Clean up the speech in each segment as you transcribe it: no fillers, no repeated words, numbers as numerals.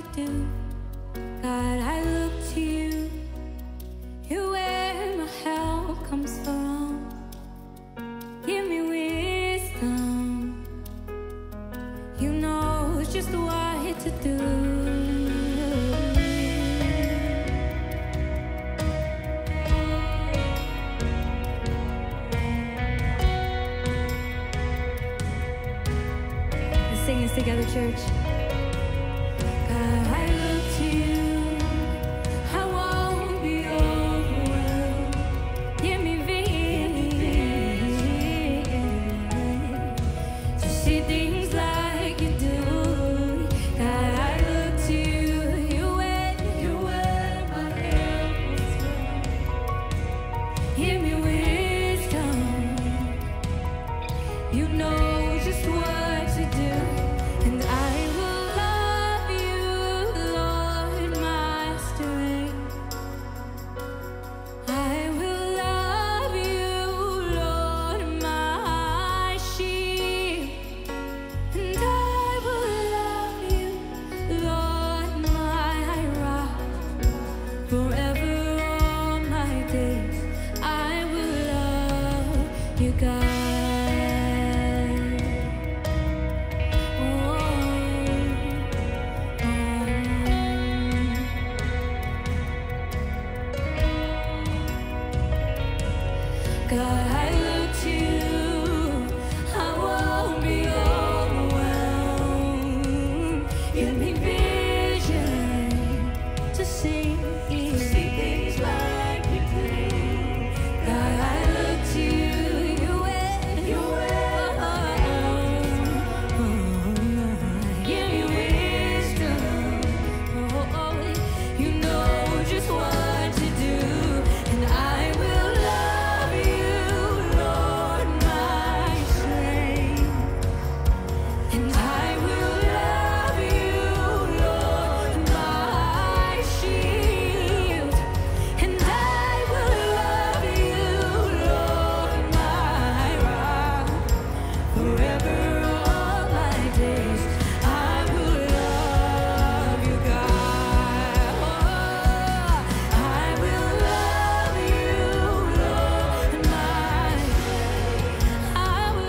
to do. God, I look to you. You're where my help comes from. Give me wisdom. You know just what to do. Let's sing this together, church. God, I look to you. I won't be overwhelmed. Give me vision to see things like you do. God, I look to you. You're where my help comes from. Give me wisdom. You know just what to do. And I will love you, Lord, my strength. I will love you, Lord, my shield. And I will love you, Lord, my rock. Forever all my days, I will love you, God. God, I look to you. I won't be overwhelmed. Give me vision to see things like you do. God, I look to you. You're where my help comes from. Give me wisdom. You know just what to do. And I will love you, Lord, my strength. And I will love you, Lord, my shield. And I will love you, Lord, my rock. Forever all my days, I will love you, God. I will love you, Lord, my I will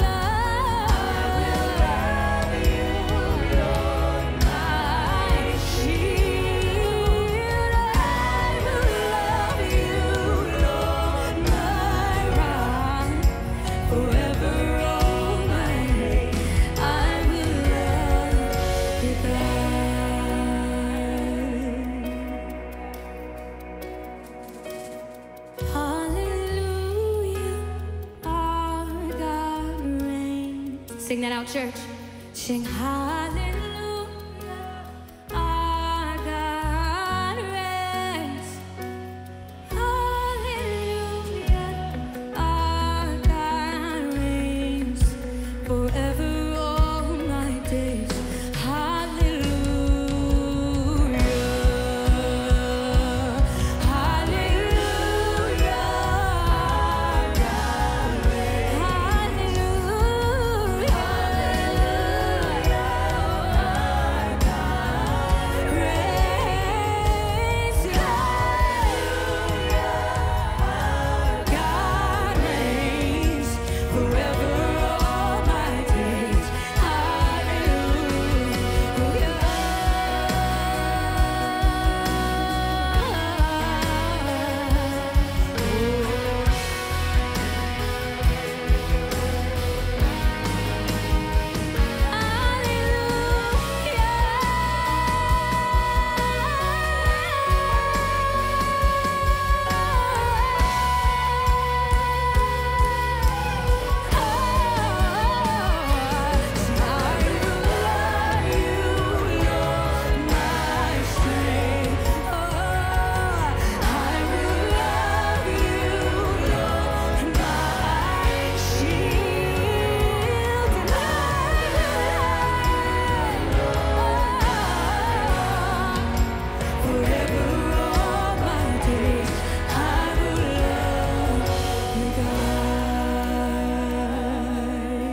love you, Lord, my shield. I will love you, Lord, my rock. Forever all my days, I will love you, God. Hallelujah, our God reigns. Sing that out, church. Sing hallelujah, our God reigns. Hallelujah, our God reigns. Forever all my days. Hallelujah, hallelujah, our God reigns. Hallelujah, our God reigns. Hallelujah, our God reigns. Forever all my days.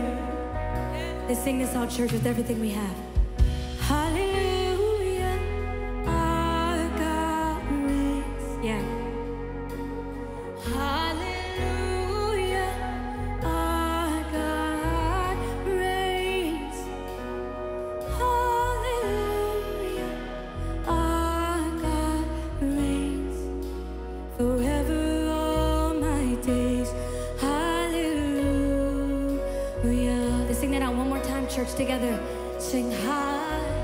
Let's sing this out, church, with everything we have. Hallelujah, church together. Sing high.